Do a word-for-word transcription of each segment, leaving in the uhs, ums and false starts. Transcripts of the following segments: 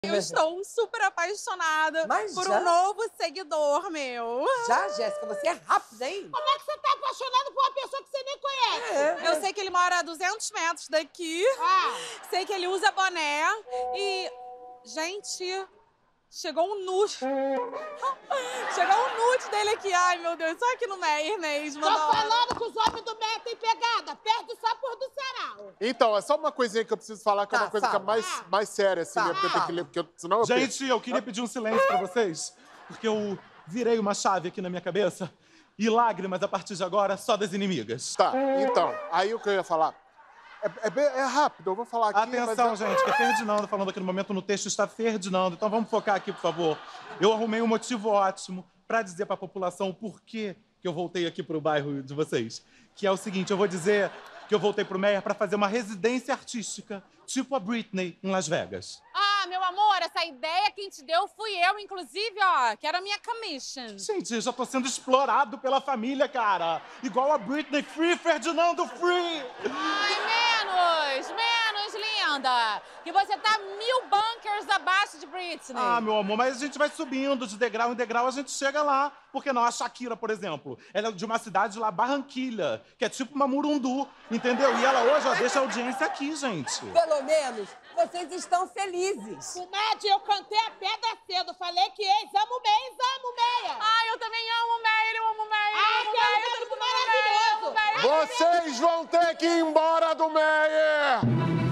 Eu estou super apaixonada Mas por já? um novo seguidor meu. Já, Jéssica? Você é rápida, hein? Como é que você tá apaixonado por uma pessoa que você nem conhece? É. Eu sei que ele mora a duzentos metros daqui. Ah. Sei que ele usa boné. E, gente, chegou um nude. Chegou um nude dele aqui. Ai, meu Deus, só aqui no Meyer mesmo. Tô não. falando que os homens do Meia têm pegada. Perde só por do Sarau. Então, é só uma coisinha que eu preciso falar, que é Tá, uma coisa que é fala. mais, mais séria, assim, Tá, né? Porque eu tenho que ler, porque eu, senão eu perco. Gente, eu queria pedir um silêncio pra vocês, porque eu virei uma chave aqui na minha cabeça e lágrimas, a partir de agora, só das inimigas. Tá, então, aí o que eu ia falar. É, é, bem- é rápido, eu vou falar aqui. Atenção, mas é- gente, que é Ferdinando falando aqui no momento, no texto está Ferdinando. Então vamos focar aqui, por favor. Eu arrumei um motivo ótimo pra dizer pra população o porquê que eu voltei aqui pro bairro de vocês. Que é o seguinte, eu vou dizer que eu voltei pro Meyer pra fazer uma residência artística, tipo a Britney, em Las Vegas. Ah, meu amor, essa ideia quem te deu fui eu, inclusive, ó, que era a minha commission. Gente, eu já tô sendo explorado pela família, cara. Igual a Britney Free, Ferdinando Free. Ai, menos, menos, linda. Que você tá mil bunkers abaixo de Britney. Ah, meu amor, mas a gente vai subindo de degrau em degrau, a gente chega lá. Por que não? A Shakira, por exemplo, ela é de uma cidade lá, Barranquilha, que é tipo uma Murundu, entendeu? E ela hoje, ó, deixa a audiência aqui, gente. Pelo menos, vocês estão felizes. Comadre, eu cantei a pedra cedo. Falei que ex, amo Meia, ex, amo Meia. Ai, eu também amo o Meyer, eu amo o Meyer, Ah, eu amo o que é um Meyer, tempo todo mundo ama o Meyer, eu amo o Meyer. Vocês vão ter que ir embora do Meyer!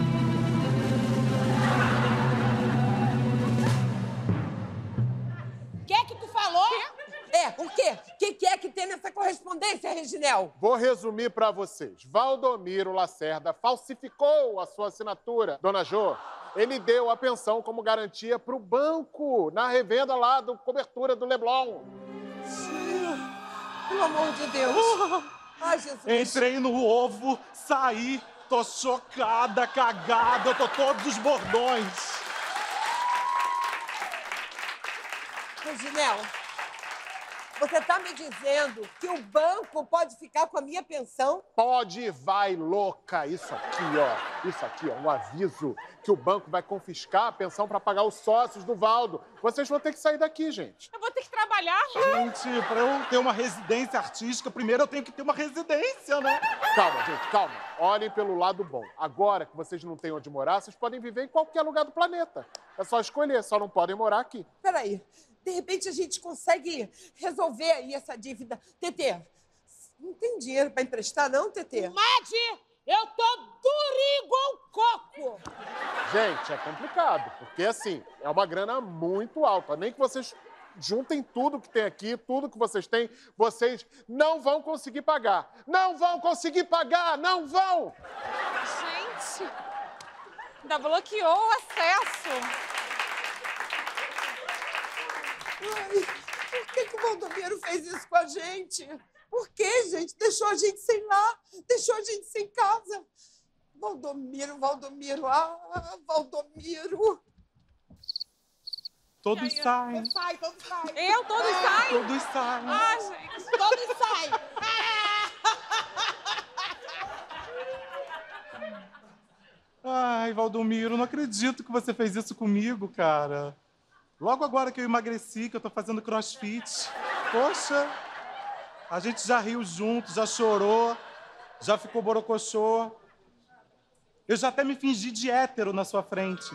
O que que tu falou? É, o quê? O que, que é que tem nessa correspondência, Reginel? Vou resumir pra vocês. Valdomiro Lacerda falsificou a sua assinatura. Dona Jô, ele deu a pensão como garantia pro banco na revenda lá do cobertura do Leblon. Pelo amor de Deus. Ai, Jesus. Entrei no ovo, saí, tô chocada, cagada, eu tô todos os bordões. Reginel, você tá me dizendo que o banco pode ficar com a minha pensão? Pode, vai, louca. Isso aqui, ó. Isso aqui, ó. Um aviso que o banco vai confiscar a pensão pra pagar os sócios do Valdo. Vocês vão ter que sair daqui, gente. Eu vou ter que trabalhar. Gente, pra eu ter uma residência artística, primeiro eu tenho que ter uma residência, né? Calma, gente, calma. Olhem pelo lado bom. Agora que vocês não têm onde morar, vocês podem viver em qualquer lugar do planeta. É só escolher, só não podem morar aqui. Peraí, de repente a gente consegue resolver aí essa dívida. Tetê, não tem dinheiro pra emprestar, não, Tetê? Comadre, eu tô durinho igual coco. Gente, é complicado, porque assim, é uma grana muito alta. Nem que vocês juntem tudo que tem aqui, tudo que vocês têm, vocês não vão conseguir pagar. Não vão conseguir pagar, não vão! Gente, ainda bloqueou o acesso. Ai, por que, que o Valdomiro fez isso com a gente? Por que, gente? Deixou a gente sem lá, deixou a gente sem casa. Valdomiro, Valdomiro, ah, Valdomiro. Todos saem, Sai, todos saem. Eu, todos saem? todos saem. Ah, gente. Todos saem. Ai, Valdomiro, não acredito que você fez isso comigo, cara. Logo agora que eu emagreci, que eu tô fazendo crossfit. Poxa, a gente já riu junto, já chorou, já ficou borocochô. Eu já até me fingi de hétero na sua frente.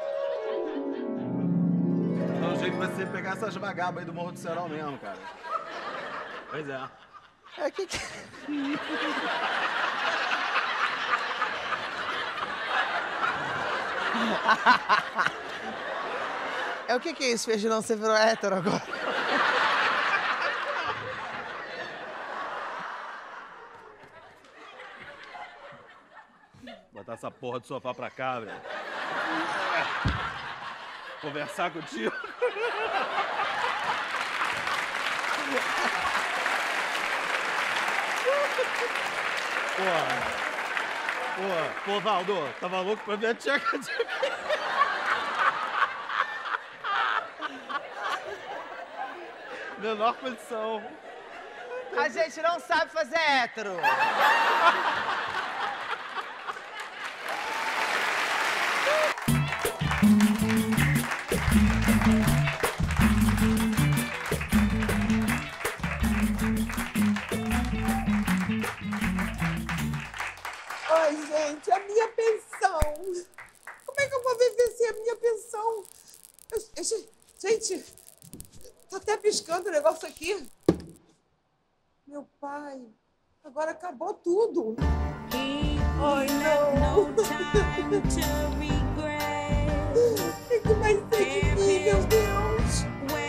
Então, o jeito vai ser pegar essas vagabas aí do Morro do Serol mesmo, cara. Pois é. É, que que... É, o que que é isso, Ferdinando? Você virou hétero agora? Botar essa porra do sofá pra cá, velho. Conversar contigo. Porra. Porra. Pô, Valdo, tava louco pra ver a tcheca de... Menor condição. A gente não sabe fazer hétero. Esse- Gente, tá até piscando o negócio aqui. Meu pai, agora acabou tudo. Ai, não. O que que vai ser de mim, meu Deus?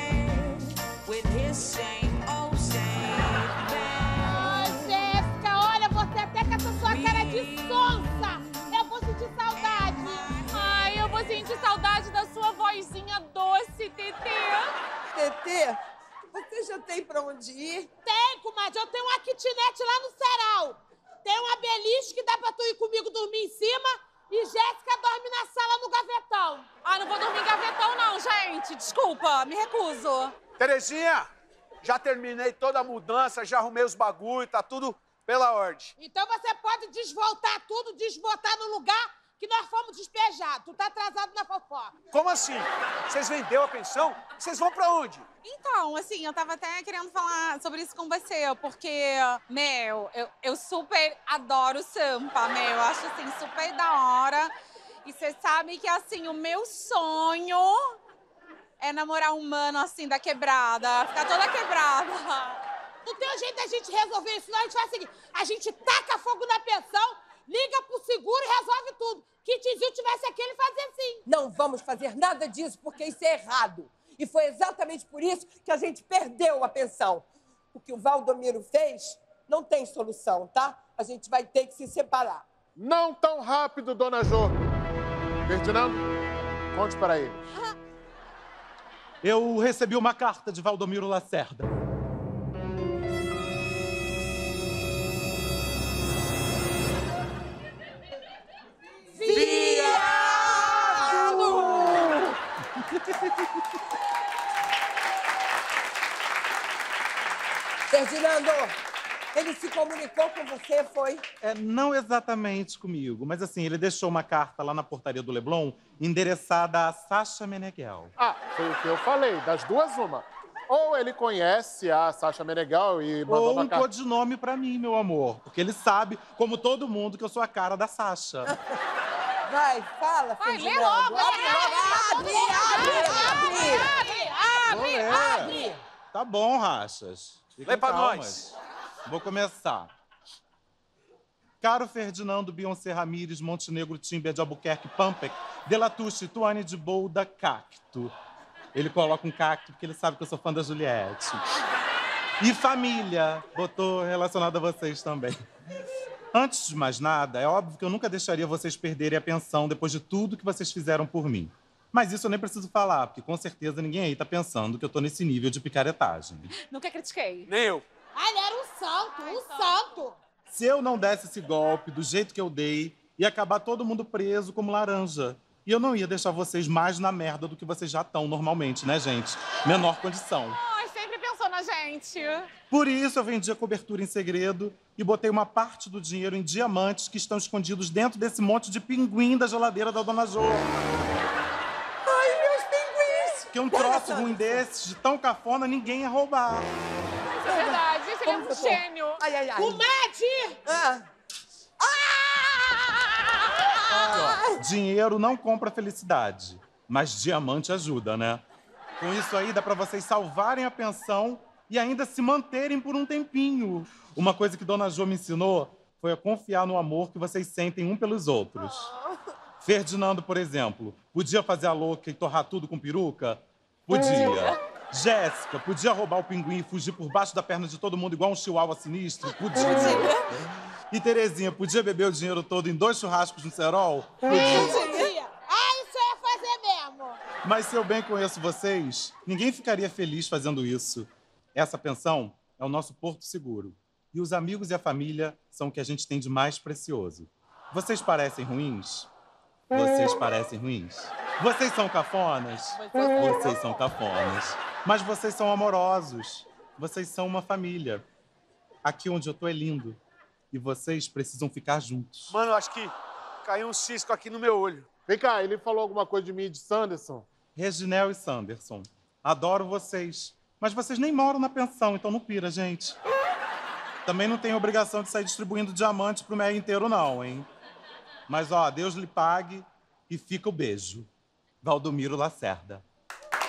Ai, Jéssica, olha, você até com essa sua cara de sonsa. Eu vou sentir saudade. Ai, eu vou sentir saudade da sua vozinha doce, Tetê. Tetê, você já tem pra onde ir? Tem, comadre, eu tenho uma kitnet lá no Serol. Tem uma beliche que dá pra tu ir comigo dormir em cima e Jéssica dorme na sala no gavetão. Ah, não vou dormir em gavetão não, gente. Desculpa, me recuso. Terezinha, já terminei toda a mudança, já arrumei os bagulho, tá tudo pela ordem. Então você pode desvoltar tudo, desbotar no lugar que nós fomos despejados. Tu tá atrasado na fofoca. Como assim? Vocês venderam a pensão? Vocês vão pra onde? Então, assim, eu tava até querendo falar sobre isso com você, porque, meu, eu, eu super adoro Sampa, meu, eu acho, assim, super da hora. E você sabe que, assim, o meu sonho é namorar um mano, assim, da quebrada, ficar toda quebrada. Não tem um jeito da gente resolver isso, não. A gente faz o seguinte, a gente taca fogo na pensão, liga pro seguro e resolve tudo. Que Tizil tivesse aqui, ele fazia assim. Não vamos fazer nada disso, porque isso é errado. E foi exatamente por isso que a gente perdeu a pensão. O que o Valdomiro fez não tem solução, tá? A gente vai ter que se separar. Não tão rápido, dona Jô. Ferdinando, conte para eles. Eu recebi uma carta de Valdomiro Lacerda. Ferdinando, ele se comunicou com você, foi? É, não exatamente comigo, mas assim, ele deixou uma carta lá na portaria do Leblon, endereçada a Sasha Meneghel. Ah, foi o que eu falei, das duas uma. Ou ele conhece a Sasha Meneghel e mandou Ou uma um carta... codinome pra mim, meu amor, porque ele sabe, como todo mundo, que eu sou a cara da Sasha. Vai, fala, Vai, Ferdinando. lê logo, abre, lê, abre, abre, abre, abre. Vou ler. abre. Tá bom, rachas. Fiquem Lê pra calmas. nós. Vou começar. Caro Ferdinando Beyoncé Ramírez, Montenegro Timber de Albuquerque, Pampec, Delatuche, Tuane de Bolda, Cacto. Ele coloca um cacto porque ele sabe que eu sou fã da Juliette. E família, botou relacionado a vocês também. Antes de mais nada, é óbvio que eu nunca deixaria vocês perderem a pensão depois de tudo que vocês fizeram por mim. Mas isso eu nem preciso falar, porque com certeza ninguém aí tá pensando que eu tô nesse nível de picaretagem. Nunca critiquei. Nem eu. Ah, ele era um santo, um santo. Se eu não desse esse golpe do jeito que eu dei, ia acabar todo mundo preso como laranja. E eu não ia deixar vocês mais na merda do que vocês já estão normalmente, né, gente? Menor condição. Ai, sempre pensou na gente. Por isso eu vendi a cobertura em segredo e botei uma parte do dinheiro em diamantes que estão escondidos dentro desse monte de pinguim da geladeira da Dona Jô. Ai, meus pinguins. Que um troço ruim desses, de tão cafona, ninguém ia roubar. Isso é verdade. Esse ele é um gênio. Ai, ai, ai. Comadre! Ah. Ó, dinheiro não compra felicidade, mas diamante ajuda, né? Com isso aí dá pra vocês salvarem a pensão e ainda se manterem por um tempinho. Uma coisa que Dona Jô me ensinou foi a confiar no amor que vocês sentem um pelos outros. Ferdinando, por exemplo, podia fazer a louca e torrar tudo com peruca? Podia. Jéssica, podia roubar o pinguim e fugir por baixo da perna de todo mundo igual um chihuahua sinistro? Podia. E Terezinha, podia beber o dinheiro todo em dois churrascos no Serol? Podia. Podia. Ah, isso eu ia fazer mesmo. Mas se eu bem conheço vocês, ninguém ficaria feliz fazendo isso. Essa pensão é o nosso porto seguro. E os amigos e a família são o que a gente tem de mais precioso. Vocês parecem ruins? Vocês parecem ruins? Vocês são cafonas? Vocês são cafonas. Mas vocês são amorosos. Vocês são uma família. Aqui onde eu tô é lindo. E vocês precisam ficar juntos. Mano, acho que caiu um cisco aqui no meu olho. Vem cá, ele falou alguma coisa de mim e de Sanderson? Reginel e Sanderson, adoro vocês. Mas vocês nem moram na pensão, então não pira, gente. Também não tem obrigação de sair distribuindo diamante pro meio inteiro, não, hein? Mas, ó, Deus lhe pague e fica o beijo. Valdomiro Lacerda.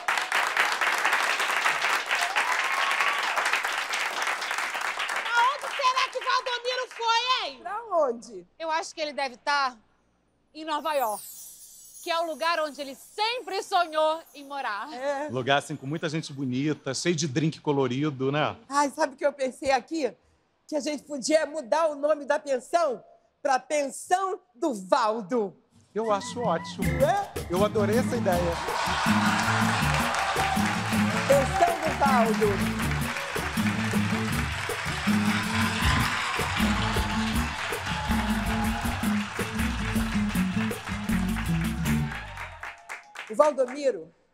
onde? Eu acho que ele deve estar em Nova York, que é o lugar onde ele sempre sonhou em morar. É. Lugar, assim, com muita gente bonita, cheio de drink colorido, né? Ai, sabe o que eu pensei aqui? Que a gente podia mudar o nome da pensão para Pensão do Valdo. Eu acho ótimo. É? Eu adorei essa ideia. Pensão do Valdo. O Valdomiro